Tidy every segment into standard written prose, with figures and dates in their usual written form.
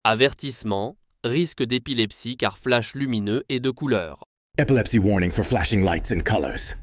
Avertissement, risque d'épilepsie car flash lumineux et de couleur. Epilepsy warning for flashing lights and colors.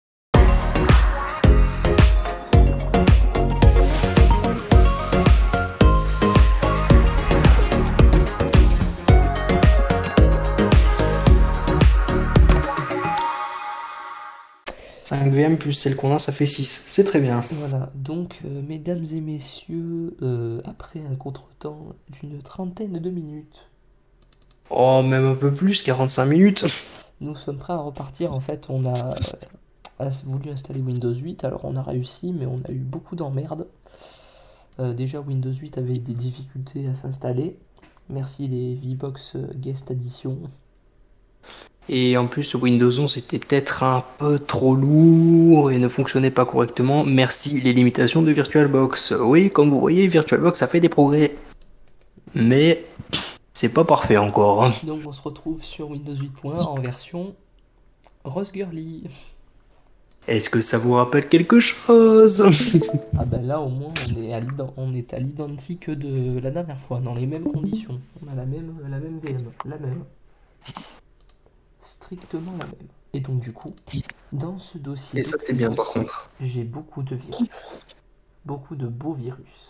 VM plus celle qu'on a, ça fait 6. C'est très bien. Voilà, donc mesdames et messieurs, après un contretemps d'une trentaine de minutes, Oh, même un peu plus, 45 minutes. nous sommes prêts à repartir. En fait, on a voulu installer Windows 8, alors on a réussi, mais on a eu beaucoup d'emmerdes. Déjà, Windows 8 avait des difficultés à s'installer. Merci les VBox Guest Edition. Et en plus, Windows 11 était peut-être un peu trop lourd et ne fonctionnait pas correctement. Merci les limitations de VirtualBox. Oui, comme vous voyez, VirtualBox a fait des progrès. Mais c'est pas parfait encore. Donc on se retrouve sur Windows 8.1 en version Rose Girly. Est-ce que ça vous rappelle quelque chose? Ah ben là au moins on est à l'identique de la dernière fois, dans les mêmes conditions. On a la même VM, la même. Strictement la même. Et donc du coup, dans ce dossier, Et ça c'est bien par contre. j'ai beaucoup de virus. Beaucoup de beaux virus.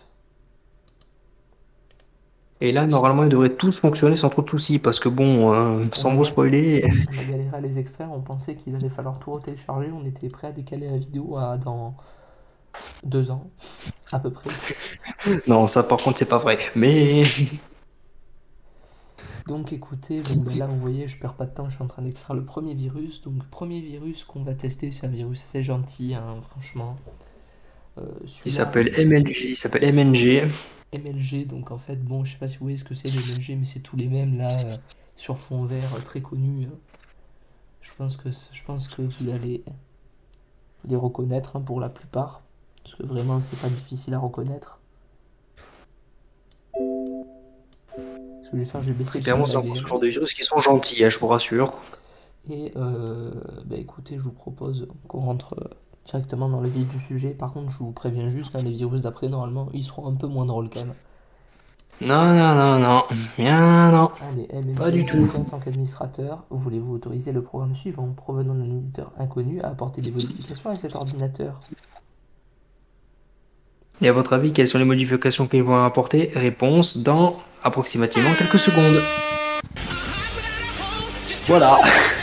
Et là, normalement, ils devraient tous fonctionner sans trop de soucis. Parce que bon, sans vous spoiler... On a galéré à les extraire, on pensait qu'il allait falloir tout télécharger, on était prêt à décaler la vidéo dans 2 ans, à peu près. Non, ça par contre, c'est pas vrai. Mais... Donc écoutez, bon, ben là vous voyez, je perds pas de temps, je suis en train d'extraire le premier virus. Donc premier virus qu'on va tester, c'est un virus assez gentil, hein, franchement. il s'appelle MLG, il s'appelle MNG. MLG, donc en fait, bon, je sais pas si vous voyez ce que c'est les MLG, mais c'est tous les mêmes là, sur fond vert, très connus. Je pense que vous allez les reconnaître, hein, pour la plupart, parce que vraiment c'est pas difficile à reconnaître. Ce que je vais faire, je vais baisser le Clairement, son c'est de la encore ce VM. genre de virus qui sont gentils, hein, je vous rassure. Et bah écoutez, je vous propose qu'on rentre directement dans le vif du sujet. Par contre, je vous préviens juste, hein, les virus d'après, normalement, ils seront un peu moins drôles quand même. Non, non, non, non. Bien, non. Allez, Pas du tout. En tant qu'administrateur, voulez-vous autoriser le programme suivant, provenant d'un éditeur inconnu, à apporter des modifications à cet ordinateur? Et à votre avis, quelles sont les modifications qu'ils vont apporter? Réponse dans approximativement quelques secondes. Voilà.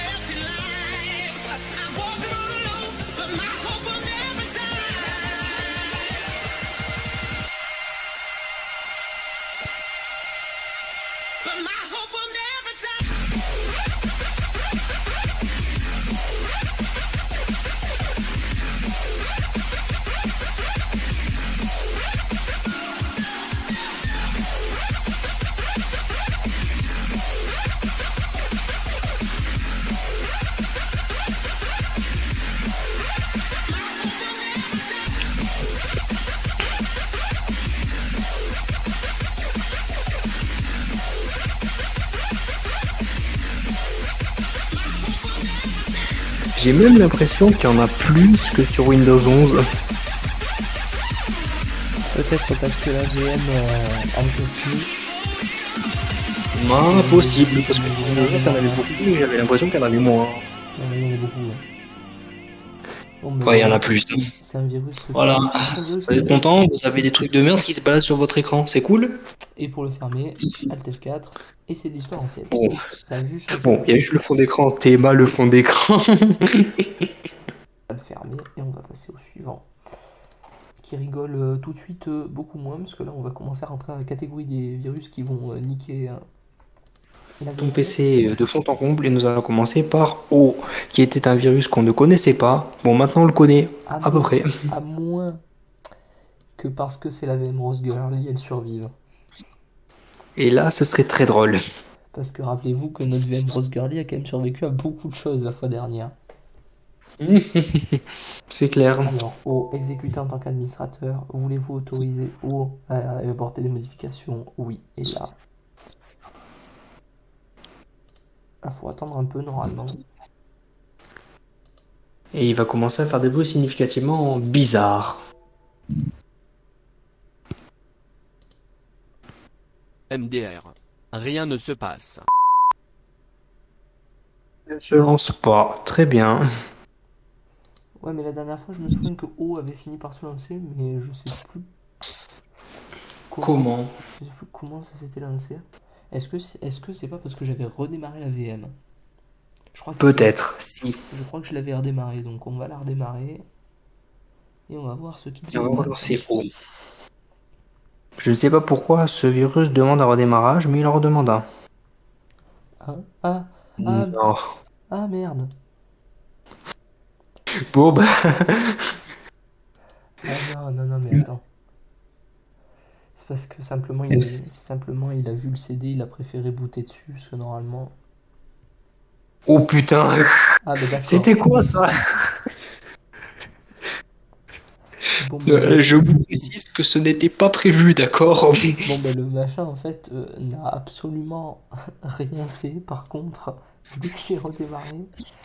J'ai même l'impression qu'il y en a plus que sur Windows 11. Peut-être parce que la VM en question. Impossible, parce que sur Windows 11, il y en avait beaucoup, mais j'avais l'impression qu'il y en avait moins. Il y en a beaucoup. Ouais. Bon, mais Ouais, il y en a plus. c'est un virus. Voilà. C'est un virus Vous êtes content? Vous avez des trucs de merde qui se baladent sur votre écran. C'est cool? Et pour le fermer, Alt F4, et c'est de l'histoire ancienne. Bon. Ça a juste Bon, il y a juste le fond d'écran. Théma, le fond d'écran. On va le fermer et on va passer au suivant. Qui rigole tout de suite beaucoup moins, parce que là on va commencer à rentrer dans la catégorie des virus qui vont niquer Ton PC de fond en comble, et nous allons commencer par O, qui était un virus qu'on ne connaissait pas. Bon, maintenant on le connaît, à peu près. À moins que parce que c'est la même Rose Girly, elle survive. Et là, ce serait très drôle. Parce que rappelez-vous que notre VM Rose Girly a quand même survécu à beaucoup de choses la fois dernière. C'est clair. Alors, O, exécuter en tant qu'administrateur, voulez-vous autoriser O à apporter des modifications? Oui, et là. Il faut attendre un peu normalement. Et il va commencer à faire des bruits significativement bizarres. MDR. Rien ne se passe. Elle se lance pas. Très bien. Ouais, mais la dernière fois, je me souviens que O avait fini par se lancer, mais je sais plus Comment? je sais plus comment ça s'était lancé. Est-ce que c'est pas parce que j'avais redémarré la VM? Je crois que si. Peut-être, si. Je crois que je l'avais redémarré, donc on va la redémarrer et on va voir ce qu'il Et on va devient. relancer O. Je ne sais pas pourquoi ce virus demande un redémarrage, mais il en redemande un. Ah, ah, Non. ah merde. Bon, bah. Ah non, mais attends. C'est parce que simplement il a vu le CD, il a préféré booter dessus, parce que normalement. Oh putain. Ah, bah d'accord. C'était quoi ça? Bon, bah, Je vous précise que ce n'était pas prévu, d'accord? bon, bah, le machin en fait n'a absolument rien fait. Par contre, dès que j'ai redémarré,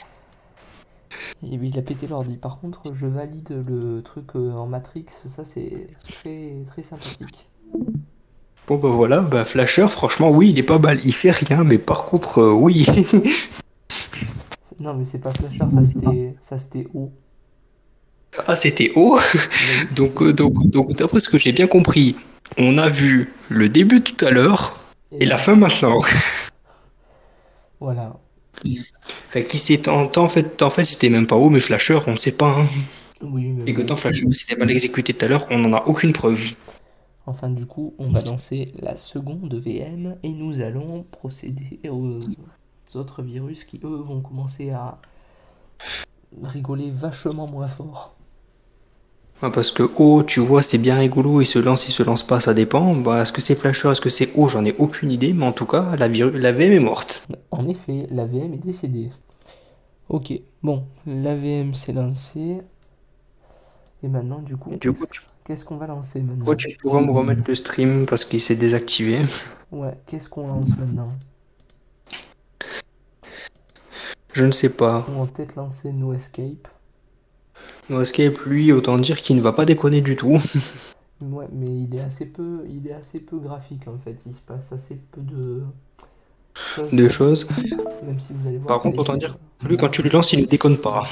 et il a pété l'ordi. Par contre, je valide le truc en Matrix, ça c'est très très sympathique. Bon bah voilà, bah Flasher, franchement oui, il est pas mal, il fait rien, mais par contre oui. Non, mais c'est pas Flasher, ça c'était O. Ah c'était haut. Oui, Donc d'après ce que j'ai bien compris, on a vu le début tout à l'heure et la là, fin maintenant. voilà. Fait qui s'est en fait c'était même pas haut, mais Flasher, on ne sait pas. Hein. Oui, mais Et que bon. tant Flasher c'était mal exécuté tout à l'heure, on n'en a aucune preuve. Enfin, du coup, on va lancer la seconde VM et nous allons procéder aux autres virus qui, eux, vont commencer à rigoler vachement moins fort. Ah, parce que haut, tu vois, c'est bien rigolo, il se lance pas, ça dépend. Bah, est-ce que c'est Flasher, est-ce que c'est haut, j'en ai aucune idée, mais en tout cas, la VM est morte. En effet, la VM est décédée. Ok, bon, la VM s'est lancée. Et maintenant, du coup, Du coup, qu'est-ce qu'on va lancer maintenant? tu pourras me remettre le stream parce qu'il s'est désactivé. Ouais, qu'est-ce qu'on lance maintenant? Je ne sais pas. On va peut-être lancer No Escape. No Escape, lui, autant dire qu'il ne va pas déconner du tout. Ouais, mais il est assez peu graphique en fait. Il se passe assez peu de choses. Deux choses. Même si vous allez voir. Par contre, autant dire que lui, quand tu le lances, il ne déconne pas.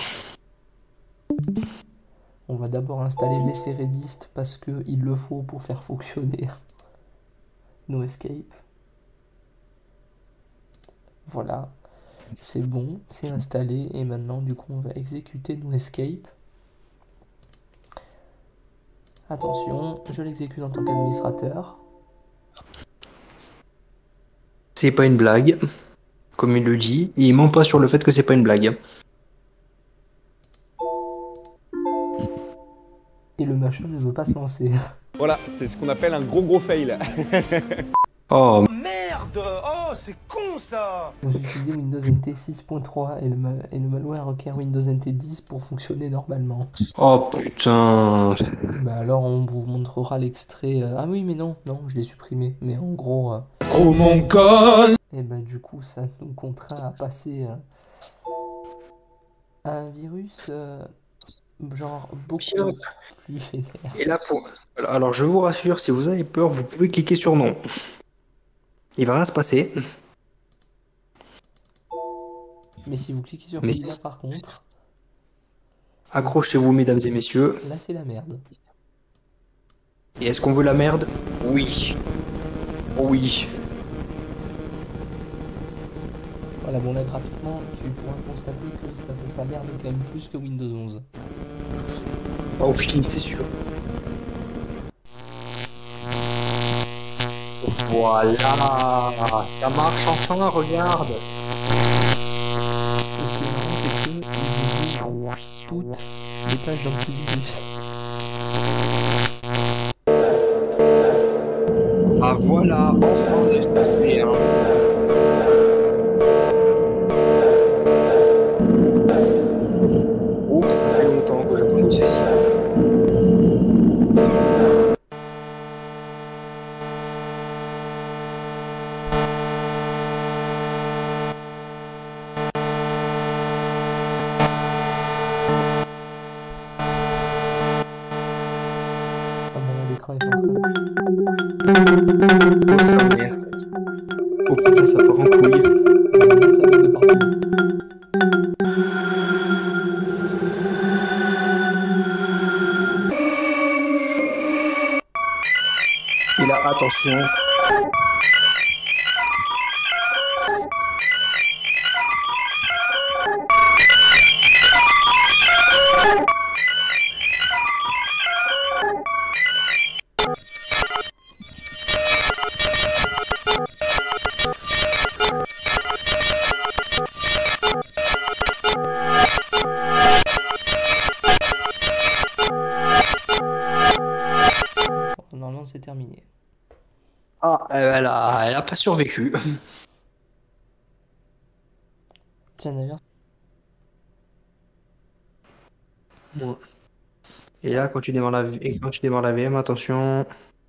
On va d'abord installer VC Redist parce que il le faut pour faire fonctionner No Escape. Voilà, c'est bon, c'est installé et maintenant du coup on va exécuter No Escape. Attention, je l'exécute en tant qu'administrateur. C'est pas une blague, comme il le dit. Et il ment pas sur le fait que c'est pas une blague. Et le machin ne veut pas se lancer. Voilà, c'est ce qu'on appelle un gros fail. Oh, Merde! Oh, c'est con ça! Vous utilisez Windows NT 6.3 et le malware requiert Windows NT 10 pour fonctionner normalement. oh putain. Bah alors on vous montrera l'extrait. Ah oui mais non, je l'ai supprimé. Mais en gros. Gros mongol! Et bah du coup ça nous contraint à passer à un virus genre beaucoup plus vénère. Et là, alors, je vous rassure, si vous avez peur, vous pouvez cliquer sur non. Il va rien se passer. Mais si vous cliquez sur Mais- celui-là par contre, Accrochez-vous, mesdames et messieurs. là c'est la merde. Et est-ce qu'on veut la merde? Oui. Oui. Voilà bon là graphiquement tu pourras constater que ça merde quand même plus que Windows 11. Oh, oui, c'est sûr. Voilà. Ça marche enfin, regarde. Et ce qui est marrant c'est que ils ouvrent toutes les pages d'antivirus. Ah voilà, enfin on est passé, hein. Oups, ça fait longtemps que j'attendais ceci. Ah bon là l'écran est en train. Oh, sa mère. Oh putain, ça part en couille. Ça vient de partout. Et là, attention. Normalement, c'est terminé. Ah, elle a pas survécu. Tiens, d'ailleurs, Bon. Et là, quand tu démarres la VM, attention.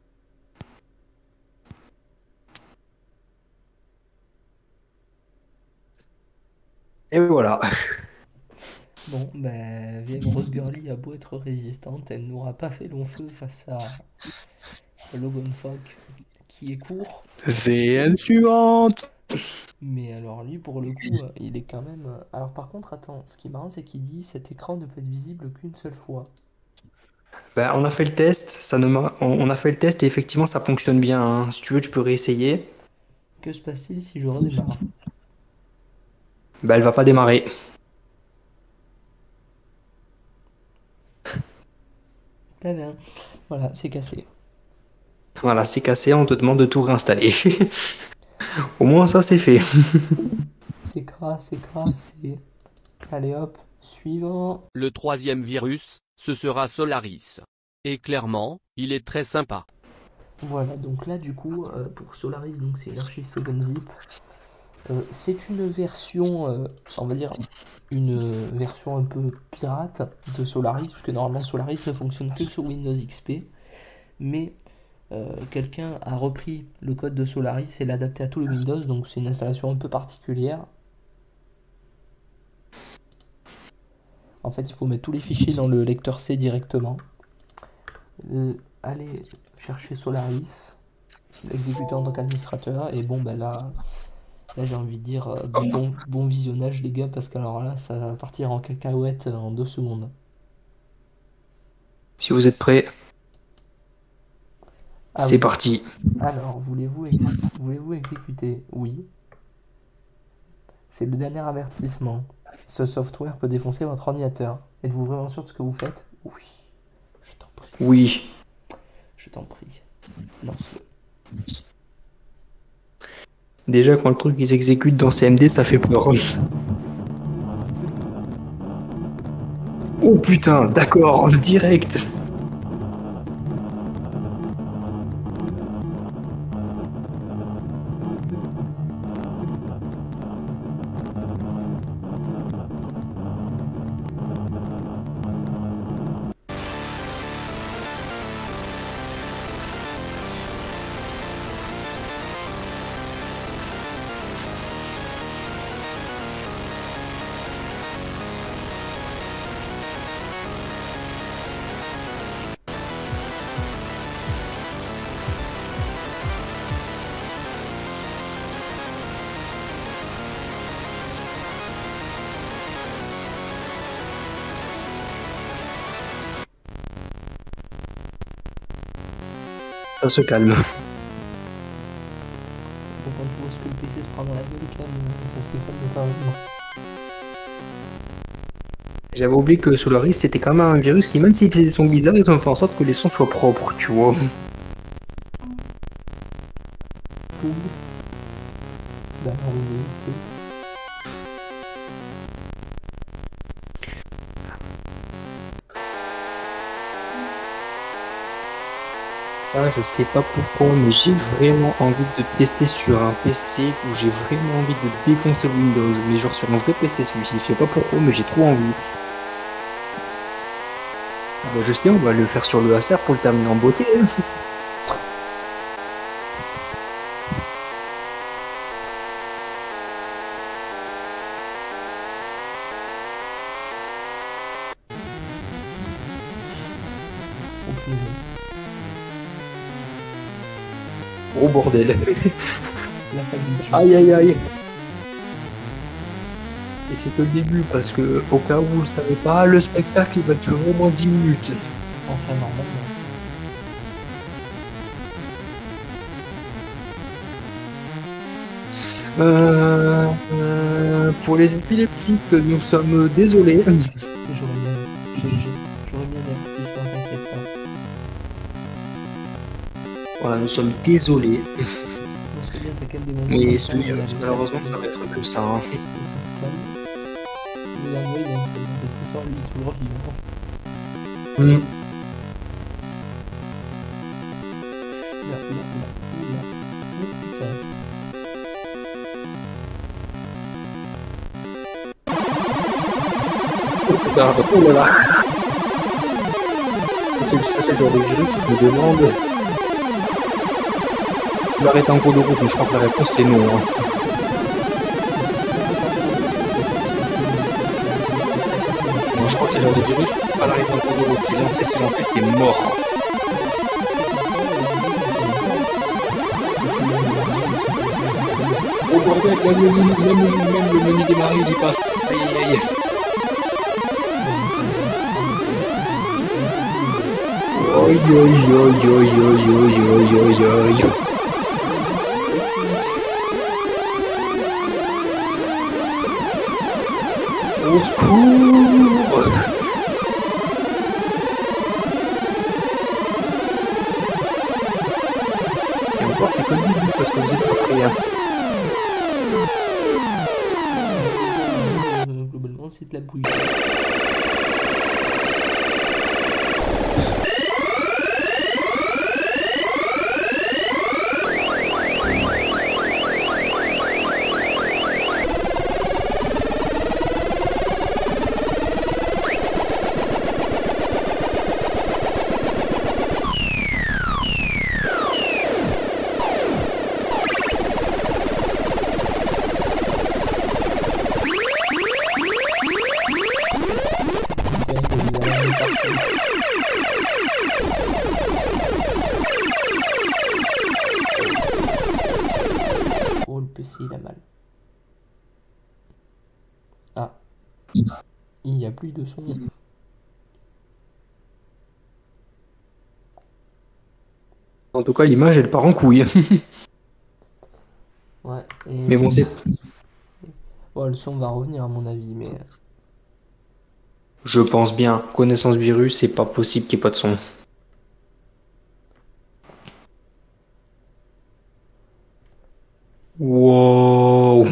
Et voilà. bon, ben, vieille Rose Girlie a beau être résistante, elle n'aura pas fait long feu face à Logan Fogg, qui est court. VM suivante. Mais alors lui, pour le coup, il est quand même... Alors par contre, attends, ce qui est marrant, c'est qu'il dit cet écran ne peut être visible qu'une seule fois. Ben, on a fait le test, on a fait le test et effectivement ça fonctionne bien, hein. Si tu veux, tu peux réessayer. Que se passe-t-il si je redémarre? Ben, elle va pas démarrer. Tadam. Voilà, c'est cassé. Voilà, c'est cassé, on te demande de tout réinstaller. Au moins ça c'est fait. C'est crassé. Allez hop, suivant. Le troisième virus, ce sera Solaris. Et clairement, il est très sympa. Voilà, donc là du coup, pour Solaris, donc c'est l'archive 7-zip. C'est une version, on va dire, une version un peu pirate de Solaris, puisque normalement Solaris ne fonctionne que sur Windows XP, mais quelqu'un a repris le code de Solaris et l'a adapté à tout le Windows, donc c'est une installation un peu particulière. En fait, il faut mettre tous les fichiers dans le lecteur C directement. Allez chercher Solaris, l'exécuter en tant qu'administrateur, et bon, ben là j'ai envie de dire bon visionnage, les gars, parce qu'alors là, ça va partir en cacahuète en 2 secondes. Si vous êtes prêts, Ah c'est oui. parti. Alors, voulez-vous exécuter? Oui. C'est le dernier avertissement. Ce software peut défoncer votre ordinateur. Êtes-vous vraiment sûr de ce que vous faites? Oui. Je t'en prie. Oui. Je t'en prie. Lance-le. Déjà quand le truc il s'exécute dans CMD, ça fait peur. Oh putain, d'accord, direct. Ça se calme. Donc, quand tu vois ce que le PC se prend dans la gueule, quand même, ça se calme énormément. J'avais oublié que Solaris c'était quand même un virus qui, même s'il faisait des sons bizarres, ils ont fait en sorte que les sons soient propres, tu vois. Poug. D'accord, Windows XP. Ça, je sais pas pourquoi, mais j'ai vraiment envie de tester sur un PC où j'ai vraiment envie de défoncer Windows, mais genre sur un vrai PC celui-ci. Je sais pas pourquoi, mais j'ai trop envie. Bah, je sais, on va le faire sur le Acer pour le terminer en beauté. Hein. Aucune idée. Gros bordel. Là, ça glitch. Aïe aïe aïe. Et c'est que le début, parce que, au cas où vous le savez pas, le spectacle il va durer au moins 10 minutes. Enfin, normalement. Pour les épileptiques, nous sommes désolés. J'aurais bien l'avertissement, t'inquiète pas. Voilà, nous sommes désolés. Bon, c'est bien, t'as quand même des moments Mais comme ce ça, virus, malheureusement, ça va être que ça. Hein. ça se calme. Mais Hanoï, dans cette histoire, lui, il est toujours vivant. Mm. Oula. Oh putain. Oh là là. Ça, c'est le genre de virus où je me demande. Tu l'arrêtes en cours de route, mais je crois que la réponse c'est non. Hein. Non, je crois que c'est le genre de virus, tu peux pas l'arrêter en cours de route. C'est lancé, c'est mort. Oh bordel, même le menu démarrer, il y passe. Aïe aïe aïe. Aïe aïe aïe aïe aïe aïe aïe aïe aïe. Au secours. Et encore c'est que le début parce que vous êtes pas prêts. Hein. Globalement, c'est de la bouille. Oh, le PC il a mal. Ah. Il n'y a plus de son. En tout cas, l'image elle part en couille. Ouais. Et... Mais bon, c'est. Bon, le son va revenir à mon avis, mais. Je pense bien. Connaissance virus, c'est pas possible qu'il n'y ait pas de son. Wow.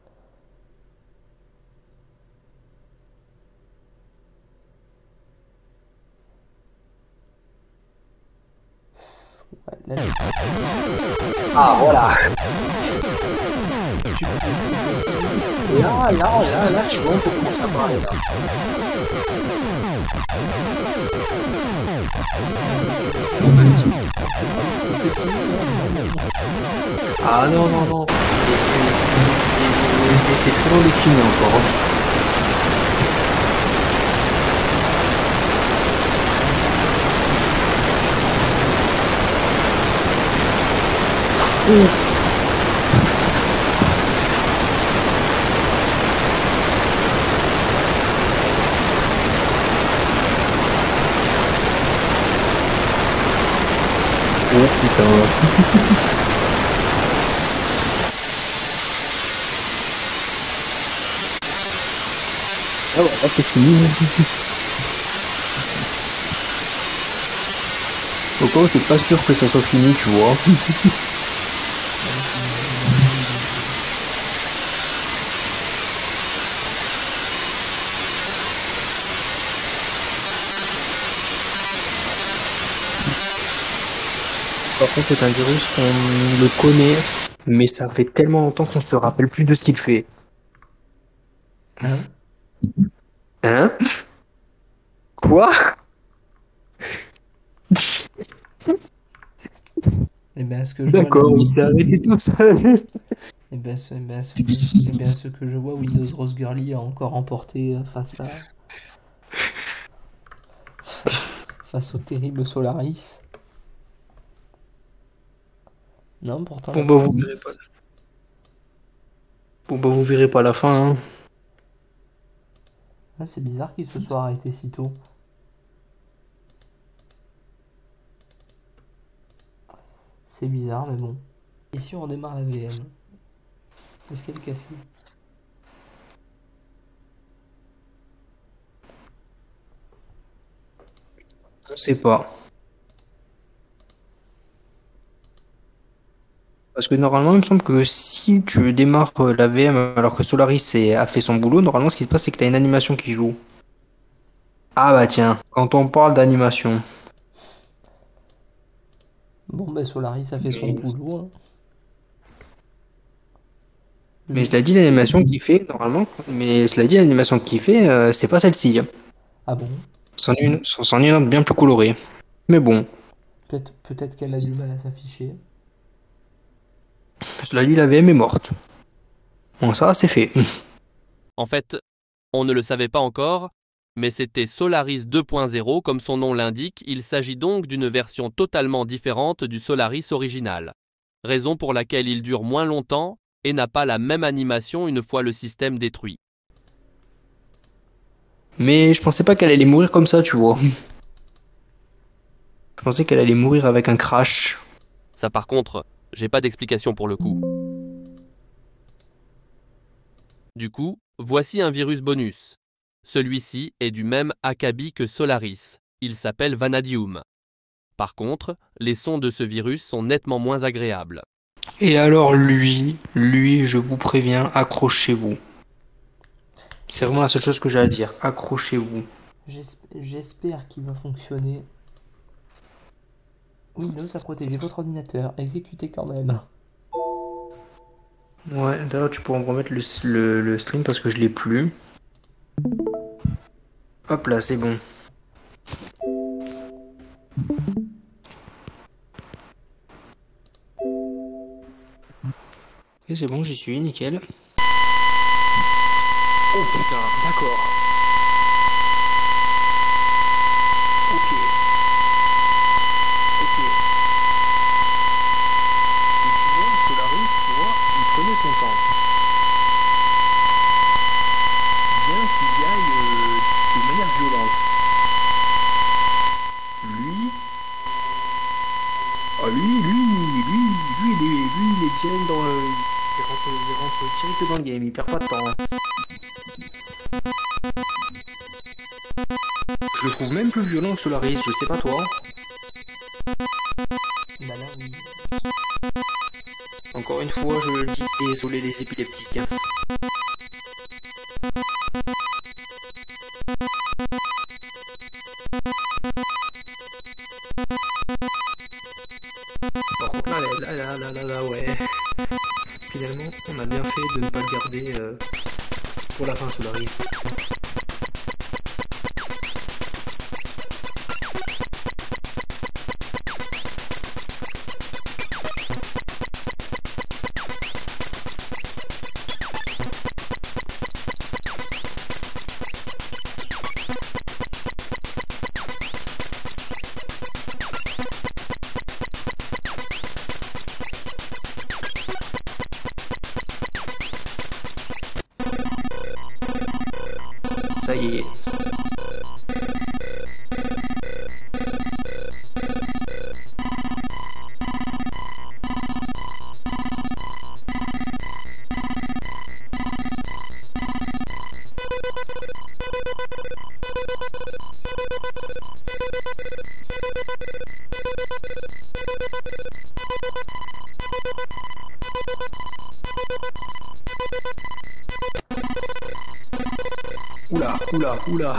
Ouais, là, Ah voilà. Là, tu vois, on peut commencer à parler là. Ah non. Et c'est très long de finir encore. Ouf. Oh putain. Ah ouais, là c'est fini. Au cas où t'es pas sûr que ça soit fini, tu vois. Par contre, c'est un virus qu'on le connaît, mais ça fait tellement longtemps qu'on se rappelle plus de ce qu'il fait. hein Hein? Quoi? Et bien, ce que je vois. D'accord, là, il s'est arrêté tout seul. Et bien, ce que je vois, Windows Rose Girly a encore remporté face au terrible Solaris. Non, pourtant. Bon bah vous verrez pas. Bon bah vous verrez pas la fin. Hein. Ah, c'est bizarre qu'il se soit arrêté si tôt. C'est bizarre, mais bon. Et si on redémarre la VM? Est-ce qu'elle est cassée? On sait pas. Parce que normalement, il me semble que si tu démarres la VM alors que Solaris a fait son boulot, normalement, ce qui se passe, c'est que tu as une animation qui joue. Ah bah tiens, quand on parle d'animation. Bon, ben Solaris a fait son boulot. Hein. Mais cela dit, l'animation qu'il fait, normalement, mais cela dit, l'animation qu'il fait, c'est pas celle-ci. Ah bon? C'en est une autre bien plus colorée. Mais bon, Peut-être qu'elle a du mal à s'afficher. cela dit, la VM est morte. Bon, ça, c'est fait. En fait, on ne le savait pas encore, mais c'était Solaris 2.0 comme son nom l'indique, il s'agit donc d'une version totalement différente du Solaris original. Raison pour laquelle il dure moins longtemps et n'a pas la même animation une fois le système détruit. Mais je pensais pas qu'elle allait mourir comme ça, tu vois. Je pensais qu'elle allait mourir avec un crash. Ça par contre, j'ai pas d'explication pour le coup. Du coup, voici un virus bonus. Celui-ci est du même acabit que Solaris. Il s'appelle Vanadium. Par contre, les sons de ce virus sont nettement moins agréables. Et alors lui, je vous préviens, accrochez-vous. C'est vraiment la seule chose que j'ai à dire. Accrochez-vous. J'espère qu'il va fonctionner. Windows a protégé votre ordinateur. Exécutez quand même. Ouais, d'ailleurs tu pourras me remettre le stream parce que je l'ai plus. Hop là, c'est bon. Ok, c'est bon, j'y suis, nickel. Oh putain, d'accord. Ok. Ok. Et tu vois, Solaris, tu vois, il prenait son temps. Bien qu'il y aille de manière violente. Lui. Ah lui, il est direct dans le. Il rentre direct dans le game, il perd pas de temps. Hein. Je le trouve même plus violent que Solaris, je sais pas toi. Bah là, oui. Encore une fois, je le dis, désolé les épileptiques. Hein. Par contre là, ouais. Finalement, on a bien fait de ne pas le garder pour la fin Solaris. Ça y est. Oula.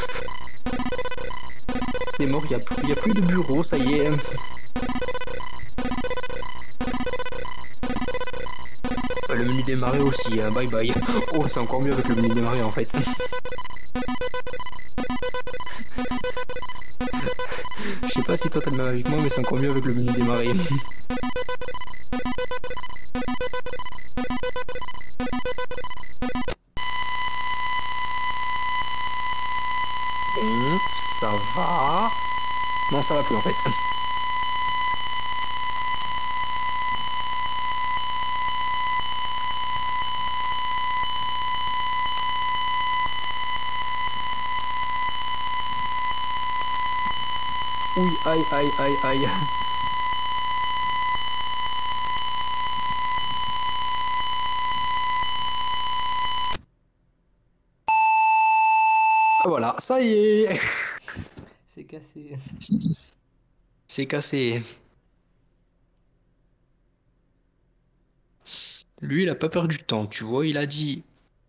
C'est mort, y a plus de bureau, ça y est. Le menu démarrer aussi, hein, bye bye. Oh, c'est encore mieux avec le menu démarrer en fait. Je sais pas si toi t'as le même avec moi, mais c'est encore mieux avec le menu démarrer. Bon, ça va. Non, ça va plus en fait. Oui, aïe, aïe, aïe, aïe. Voilà, ça y est, C'est cassé. c'est cassé. Lui, il a pas perdu de temps, tu vois, il a dit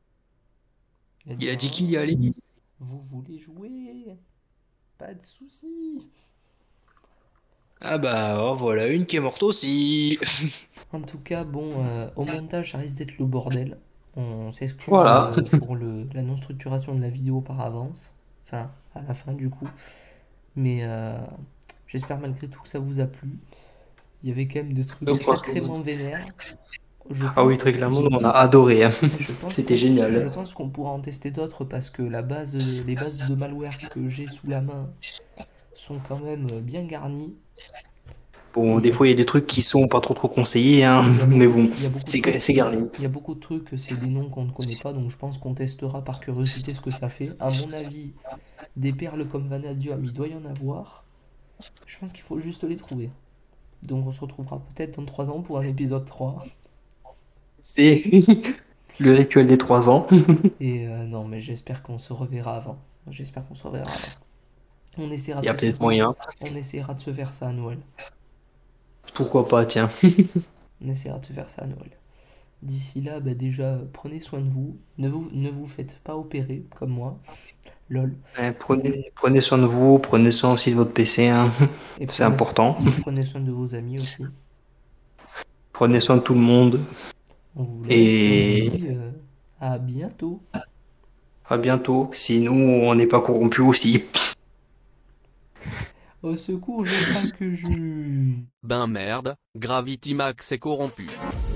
qu'il y allait. Vous voulez jouer? Pas de soucis. Ah bah, oh, voilà une qui est morte aussi. En tout cas, bon, au montage, ça risque d'être le bordel. On s'excuse Voilà. pour la non-structuration de la vidéo par avance. Enfin, à la fin du coup. Mais j'espère malgré tout que ça vous a plu. Il y avait quand même des trucs Donc, sacrément vénères. Je Ah pense oui, très clairement, on a adoré, hein. C'était Je génial. pense qu'on pourra en tester d'autres parce que les bases de malware que j'ai sous la main sont quand même bien garnies. Bon, Et des fois, il y a des trucs qui sont pas trop conseillés, hein, mais bon, il y a beaucoup de c'est trucs, c'est garni. il y a beaucoup de trucs, c'est des noms qu'on ne connaît pas, donc je pense qu'on testera par curiosité ce que ça fait. À mon avis, des perles comme Vanadium, il doit y en avoir. Je pense qu'il faut juste les trouver. Donc on se retrouvera peut-être dans 3 ans pour un épisode 3. C'est le rituel des 3 ans. Et non, mais j'espère qu'on se reverra avant. J'espère qu'on se reverra avant. On essaiera Il y a de se peut-être moyen. On essaiera de se faire ça à Noël. Pourquoi pas, tiens. On essaiera de se faire ça à Noël. D'ici là, bah déjà, prenez soin de vous. Ne vous faites pas opérer, comme moi. Lol. Prenez soin de vous, prenez soin aussi de votre PC, hein. Et C'est important. Prenez soin de vos amis aussi. Prenez soin de tout le monde. On vous laisse. Et On vous dit à bientôt. à bientôt. Si nous, on n'est pas corrompus aussi. Au secours, je craque que je... Ben merde, Gravity Max est corrompu.